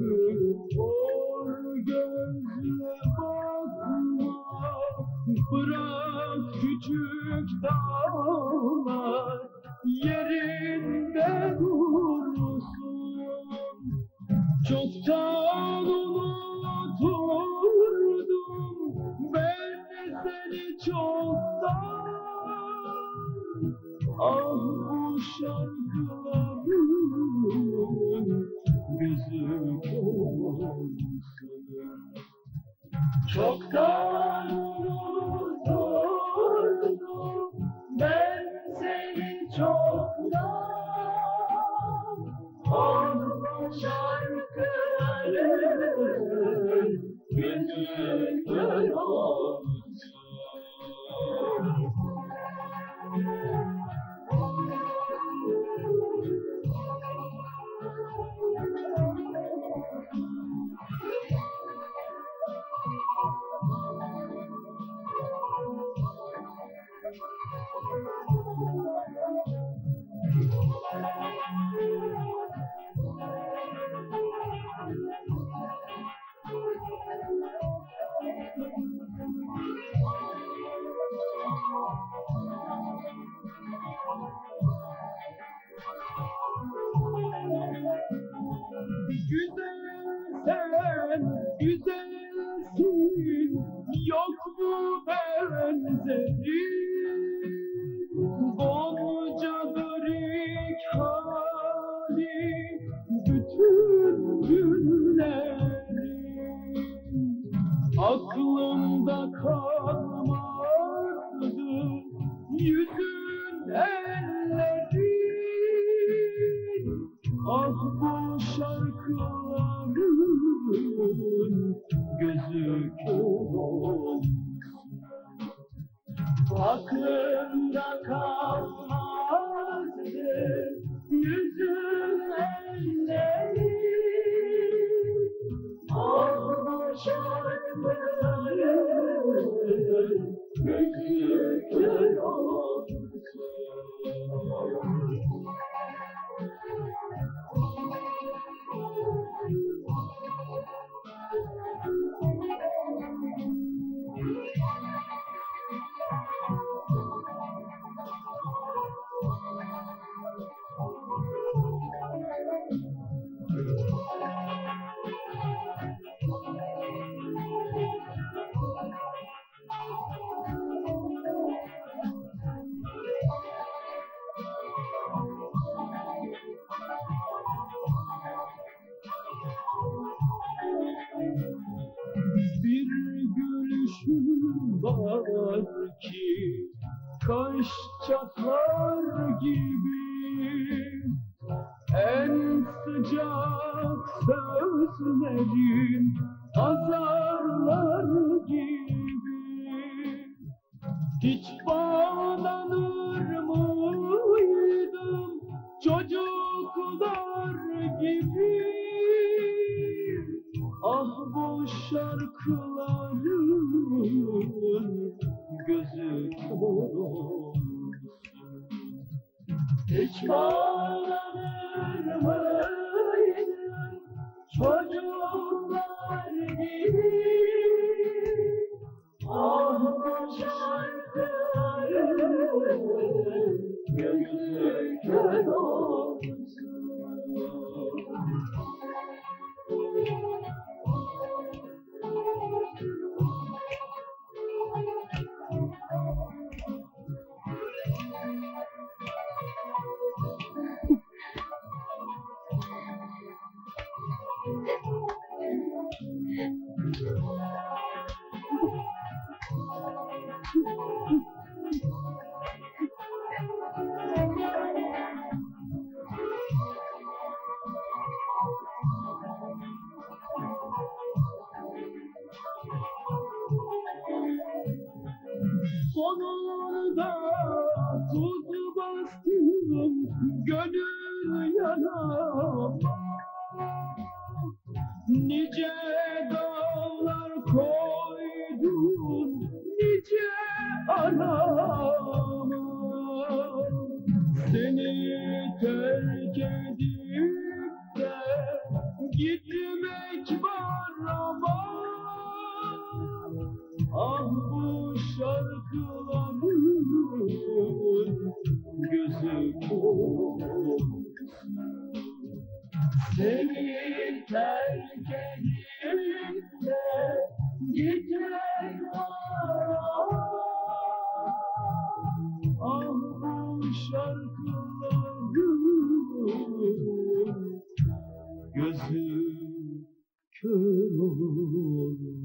hor gözle bakma. Bırak küçük dağlar yerinde dursun. Çoktan unuturdum ben seni çoktan. Ah bu şarkıların gözü olsun. Çoktan unuturdum ben seni çoktan. Ah bu şarkıların gözü olsun. Güzel sen güzelsin, yok mu benzerin? Goncadır ilk hali bütün günlerin. Aklımda kalmazdı yüzün ellerin. Ah bu şarkıların gözü kör olsun. Aklımda kalmazdı yüzün ellerin. gözü kör olsun. Bir gülüşün var ki kaş çatar gibi, en sıcak sözlerin azarlar gibi. Hiç bağlanır mıydım çocuklar gibi? Ah bu şarkıların gözü kör olsun. Hiç bağlanır mıydım çocuklar gibi? Ah bu şarkıların gözü kör olsun. Sonunda tuz bastım gönül yarama, nice dağlar koydun nice arama. Seni terk edip de gitmek var ama, ah bu şarkıların gözü kör. Seni terk edip de gitmek var ama, ah bu şarkıların gözü kör olsun.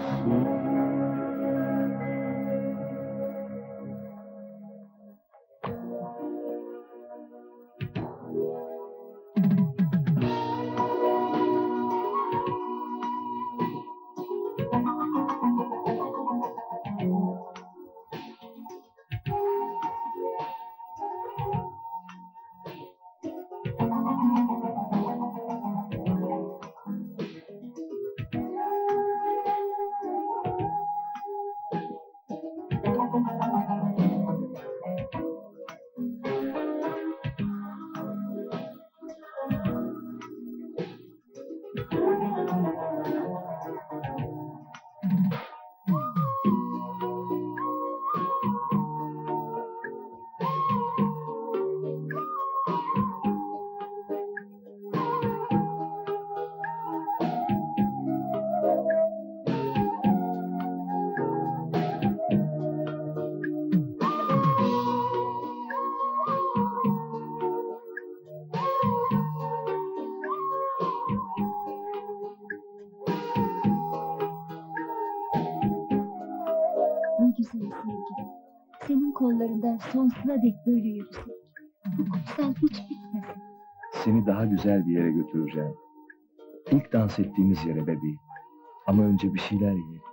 güzel sevgilim. Senin kollarından sonsuza dek böyle yürüsek. Bu kutsal hiç bitmesin. Seni daha güzel bir yere götüreceğim. İlk dans ettiğimiz yere bebeğim. Ama önce bir şeyler yiyelim.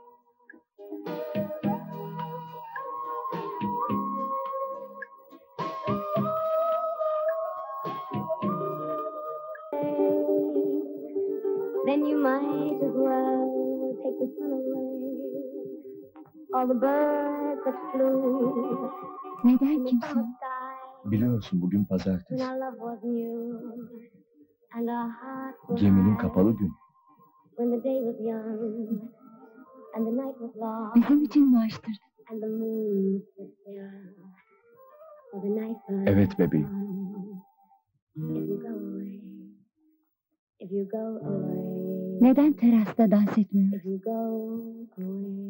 Then you might as well take the sun away. All the birds bird that flew Neden kimse? Biliyorsun bugün pazartesi. When our love was new and our hearts were Geminin high. kapalı gün. When the day was young and the night was long Bizim için mi açtırdın? and the moon was still for the night was Evet bebeğim. If you go away, if you go away, Neden terasta dans etmiyoruz? if you go away.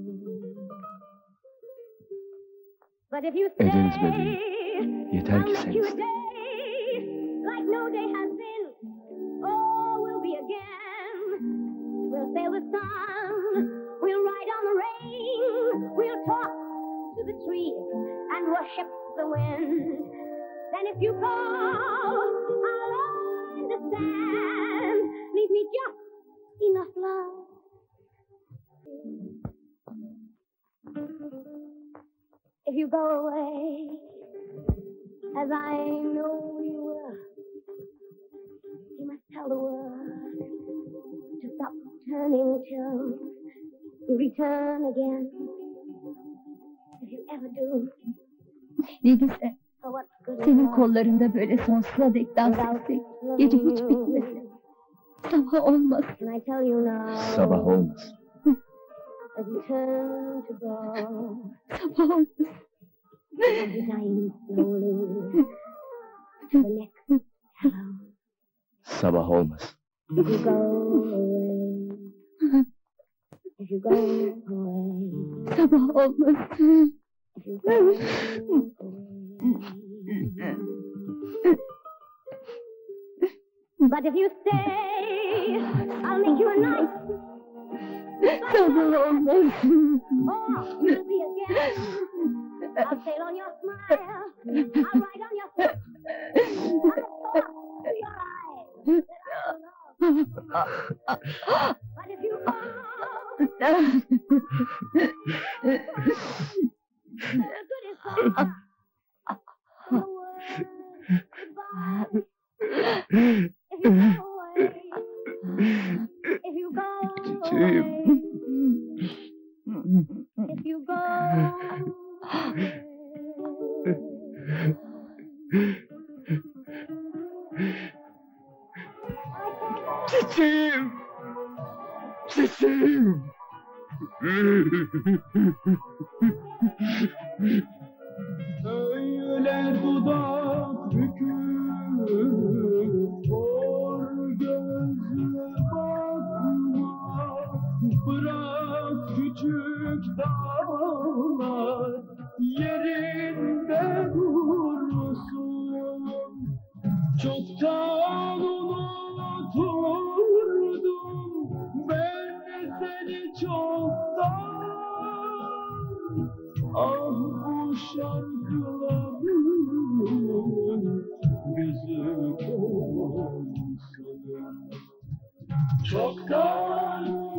But if you stay, Ederiz bebeğim. Yeter I'll ki make sen you a iste. day like no day has been. Oh, we'll be again. We'll sail the sun. We'll ride on the rain. We'll talk to the trees and worship the wind. Then if you call, I'll understand. Leave me just enough love. If you go away, as I know you will, you must tell the world to stop turning till you return again. If you ever do, Ne güzel. for what good is Senin love kollarında böyle sonsuza dek dans etsek. Gece hiç bitmesin. Sabah olmasın. Can I tell you now? Sabah olmaz. As you turn to go, Sabah olmasın. I'll be dying slowly. The next hello. Sabah olmaz. If you go away, if you go away, Sabah olmasın. if you go away. But if you stay, I'll make you a nice. Sabah olmasın. Oh, we'll be again. I'll sail on your smile. I'll ride on your foot. I'll talk to your eyes. But if you go, the good is gone. The word goodbye. If you go away, if you go Çiçeğim. away, if you go away. Çiçeğim. Çiçeğim. Öyle dudak büküp hor gözle bakma. Bırak küçük dağlar yerinde dursun. Çoktan unuturdum ben seni çoktan. Ah bu şarkıların gözü olsun. Çoktan